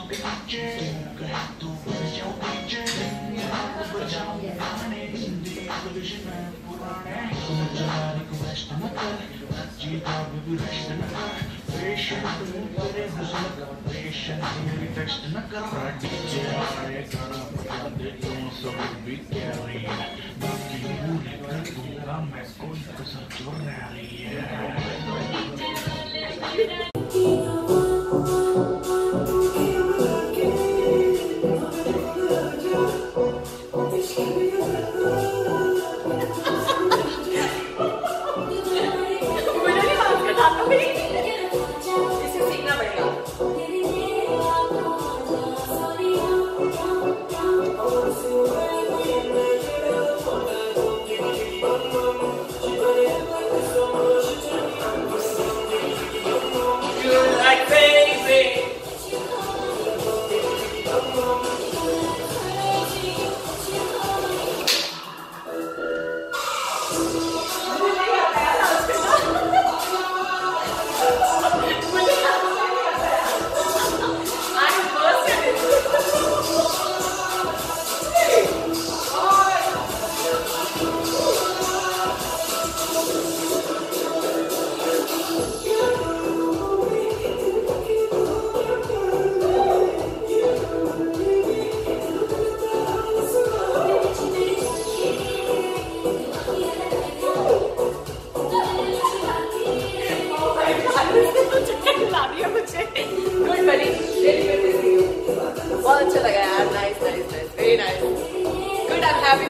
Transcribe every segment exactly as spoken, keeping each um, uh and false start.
बहुत अच्छा लगा यार, nice nice nice, very nice, good, I am happy.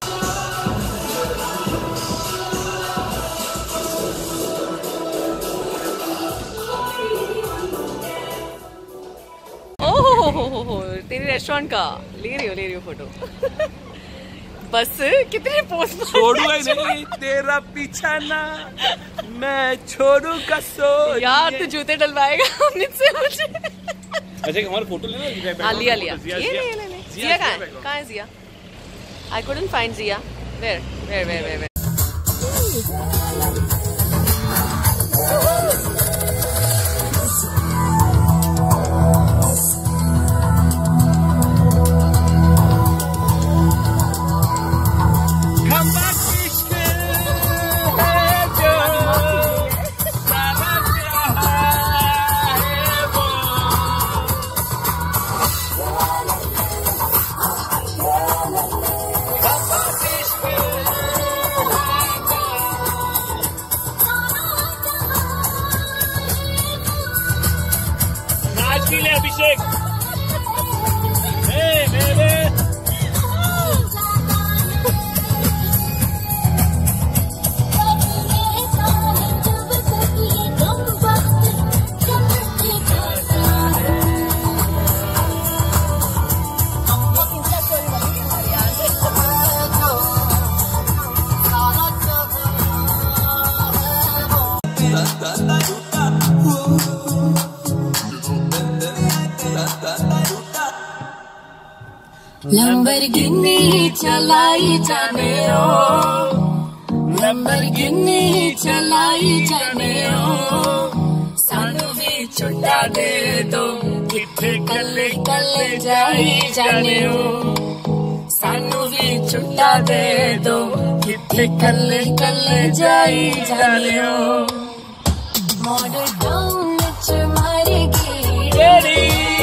Oh तेरी रेस्टोरेंट का ले रही हो ले रही हो फोटो। बस कितने पोस्ट छोड़ूंगा नहीं तेरा पीछा ना मैं छोड़ू का सो यार, तू जूते डलवाएगा मुझसे मुझे। अच्छा हमारा फोटो लेना। हाँ लिया लिया, ये ले ले ले। जिया कहाँ है? कहाँ है Zia? I couldn't find Zia. Where where where where where? Abhishek hey, baby. Lamborghini चलाई जाने ओ, लंबरगिनी चलाई जाने ओ, सानू भी छुट्टा दे दो किथे कले कले जाई जाने ओ, सानू भी छुट्टा दे दो किथे कले कले जाई जाने ओ। मॉडल टाउन च मारेगी ready,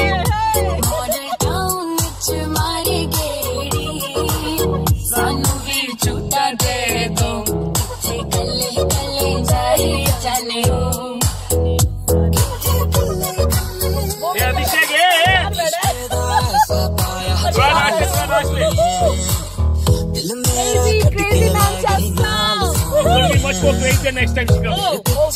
much more crazy next time she comes.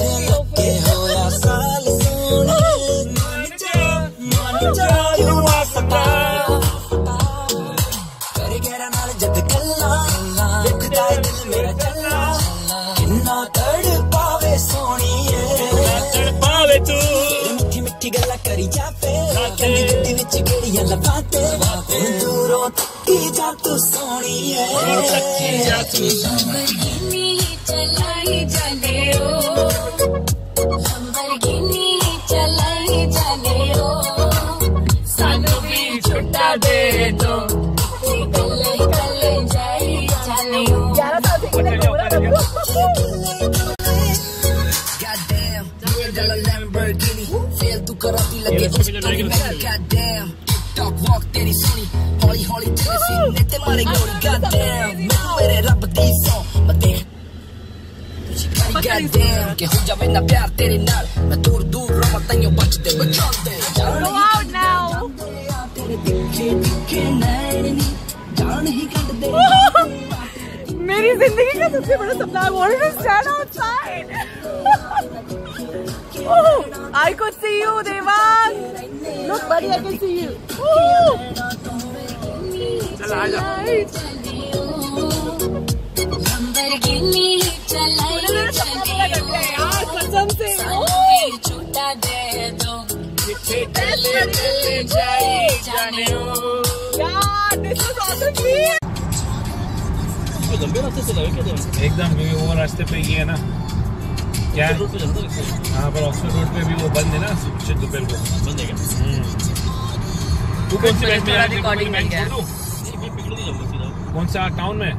गल्ला करी जाते गड्डी विच गेड़ियां लपाते दूरों तक्की जा तू सोनी है, लंबरगिनी चलाई जाने ओ, लंबरगिनी चलाई जाने ओ, सानू भी दे दो। ग्यारह साल से कितने घूम रहा है हौली हौली तेरे सीने ते मारे गोली goddamn मेरे रब दी सौ मैं देख goddamn के हो जावे ना प्यार तेरे नाल मैं दूर दूर रहा तैयो बच दे बचाल दे Go out now. तेरे दिखे दिखे नैनी जान ही कट दे मेरी जिंदगी का सबसे बड़ा सपना I wanted to stand outside. Oh, I could see you, Devang. Look, buddy, I can see you. चल आ जा। यार कसम से यार this was awesome. एकदम, क्योंकि वो रास्ते पे ये है ना क्या है, हाँ पर ऑक्सफोर्ड रोड पे भी वो बंद है ना शिट दोपहर को बंद है क्या? तू कौन सी बैंक में जा रही है? कौन सा टाउन में?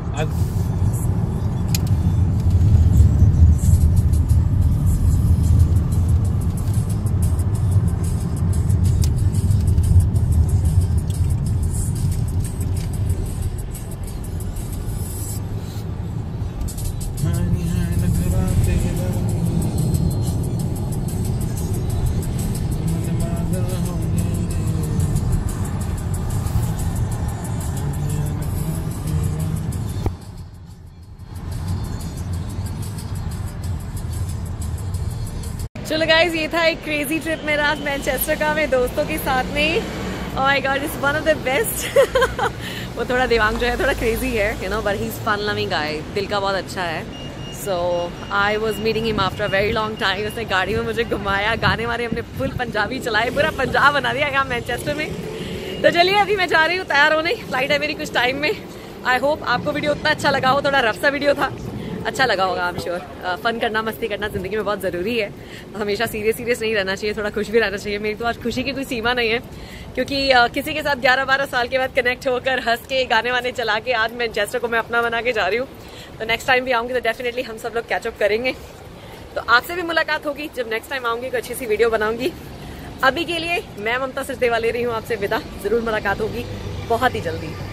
चलो गाइज, ये था एक क्रेजी ट्रिप मेरा आज मैनचेस्टर का, मेरे दोस्तों के साथ में। Oh my god, it's one of the best. वो थोड़ा देवांग जो है थोड़ा क्रेजी है, you know, but he is fun loving guy, दिल का बहुत अच्छा है। So I was meeting him after very long time. उसने गाड़ी में मुझे घुमाया, गाने वाने हमने फुल पंजाबी चलाए, पूरा पंजाब बना दिया यहाँ मैनचेस्टर में। तो चलिए अभी मैं जा रही हूँ तैयार होने, फ्लाइट है मेरी कुछ टाइम में। आई होप आपको वीडियो उतना अच्छा लगा हो, थोड़ा रफ सा वीडियो था, अच्छा लगा होगा आई एम श्योर। फन करना, मस्ती करना जिंदगी में बहुत ज़रूरी है, हमेशा सीरियस सीरियस नहीं रहना चाहिए, थोड़ा खुश भी रहना चाहिए। मेरी तो आज खुशी की कोई सीमा नहीं है, क्योंकि uh, किसी के साथ ग्यारह बारह साल के बाद कनेक्ट होकर हंस के गाने वाने चला के आज मैनचेस्टर को मैं अपना बना के जा रही हूँ। तो नेक्स्ट टाइम भी आऊँगी तो डेफिनेटली हम सब लोग कैचअप करेंगे। तो आपसे भी मुलाकात होगी जब नेक्स्ट टाइम आऊँगी, कोई अच्छी सी वीडियो बनाऊंगी। अभी के लिए मैं ममता सचदेवा ले रही हूँ आपसे विदा, जरूर मुलाकात होगी बहुत ही जल्दी।